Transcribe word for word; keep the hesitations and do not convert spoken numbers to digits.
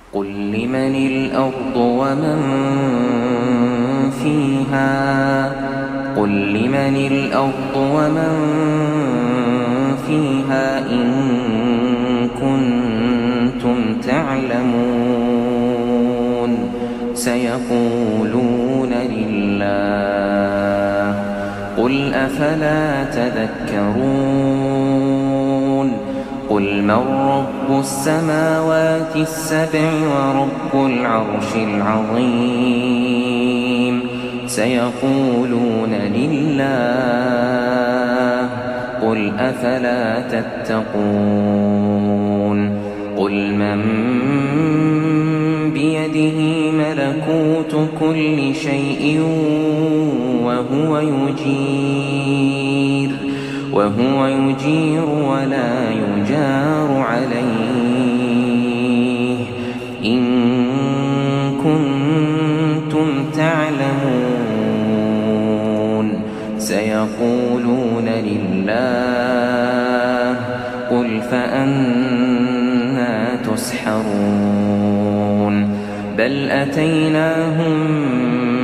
قل لمن الأرض ومن فيها قل لمن الأرض ومن فيها إن كنتم تعلمون سيقولون لله قل أفلا تذكرون قل من رب السماوات السبع ورب العرش العظيم سيقولون لله قل أفلا تتقون قل من بيده ملكوت كل شيء وهو يجير وهو يجير ولا يجار عليه إن كنتم تعلمون سيقولون لله قل فأنى تسحرون بل أتيناهم